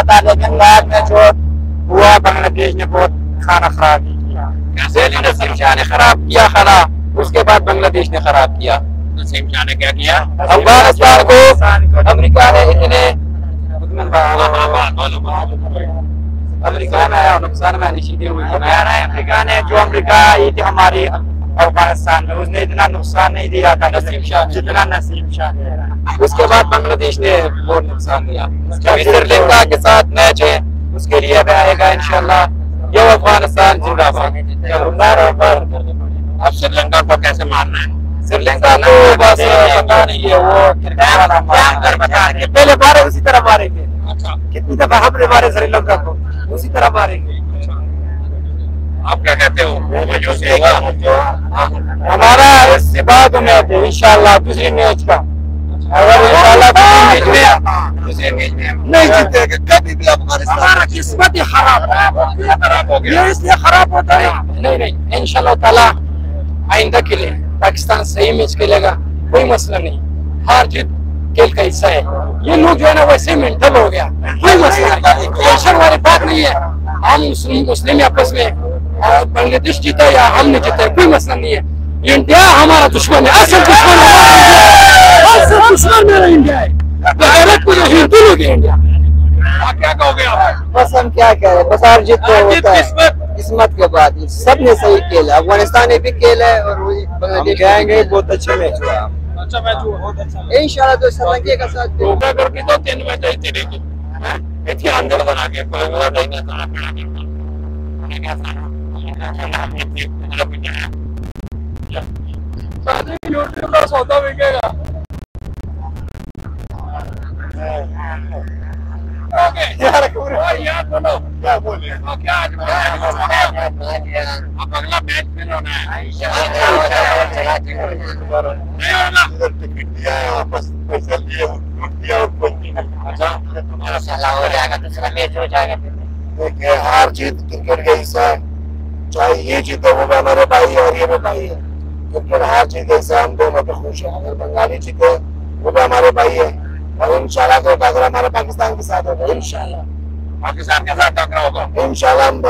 था, लेकिन बाद में जो हुआ बांग्लादेश ने बहुत खाना खराब किया। पहले नसीम शाह ने खराब किया खाना, उसके बाद बांग्लादेश ने खराब किया। नसीम शाह ने क्या किया? अफगानिस्तान को अमेरिका ने इतने अमेरिका में नुकसान में निशीदी हुई है। अमेरिका ने जो अमेरिका आई थी हमारी अफगानिस्तान में, उसने इतना नुकसान नहीं दिया था नसीम शाह जितना नसीम शाह ने। उसके बाद बांग्लादेश ने बहुत नुकसान दिया। श्रीलंका के साथ मैच है, उसके लिए भी आएगा इंशाल्लाह। ये अफगानिस्तान जिंदाबाद। अब श्रीलंका को कैसे मारना है? श्रीलंका को बस पता नहीं है, वो पहले मारे उसी तरह मारेंगे। कितनी दफा हमने मारे श्रीलंका को, उसी तरह मारेंगे। आप क्या कहते हो? हमारा इससे बाद मैच है इंशाल्लाह, दूसरे मैच का। अगर इंशाल्लाह दूसरे मैच में नहीं जीतेंगे कभी भी अफगानिस्तान, हमारा किस्मत ही खराब हो गया। ये इसलिए खराब होता है। नहीं इंशाल्लाह ताला आइंदा के लिए पाकिस्तान सही मैच खेलेगा, कोई मसला नहीं। हार जीत खेल का हिस्सा है। ये लोग जो है ना वैसे मेंटल हो गया, कोई मसला नहीं, टेंशन वाली बात नहीं है। हम मुस्लिम आपस में बांग्लादेश जीता या हमने जीता, कोई मसला नहीं है। इंडिया हमारा दुश्मन है, असल दुश्मन मेरा इंडिया है। हिंदू लोग है इंडिया। क्या कहोगे आप? बस हम क्या कह रहे हैं, बस हार जीत तो होता है किस्मत के बाद। सब ने सही खेल है, अफगानिस्तान ने भी खेल है और बांग्लादेश जाएंगे। बहुत अच्छा मैच हुआ, अच्छा मैच हुआ, बहुत अच्छा। इंशाल्लाह तो श्रीलंका का साथ करके तो 3 मैच आई तेरे को इतनी अंदर बना के कोई वो नहीं ना सारा खड़ा यूट्यूब का सौदा बिकेगा। ओके यार बोलो क्या बोले? क्या आज अब अगला मैच फिर होना है नहीं होना? वापस पैसा लिए अच्छा तुम्हारा साला हो जाएगा, दूसरा मैच हो जाएगा। देखिए हार जीत क्रिकेट का हिस्सा है, चाहे ये जीते वो भी हमारे भाई है और ये भी भाई है। क्रिकेट हार जीत हिस्सा, हम दोनों पे खुश हैं। अगर बंगाली जीते वो भी हमारे भाई है और इंशाल्लाह तो टकरा हमारे पाकिस्तान के साथ होगा। इंशाल्लाह पाकिस्तान के साथ टकरा होगा इंशाल्लाह। हम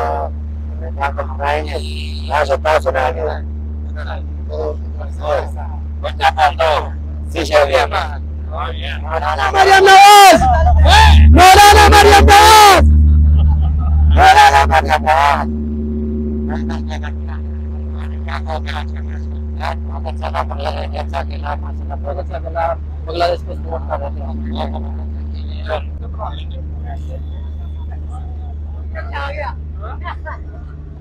मौलाना मरियम नवाज, मौलाना मरियम नवाज, मौलाना मरियम नवाज। बांग्लादेश को सपोर्ट कर रहे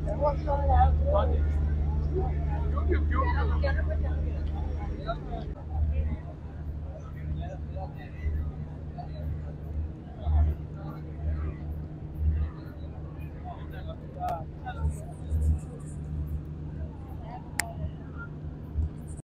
हैं।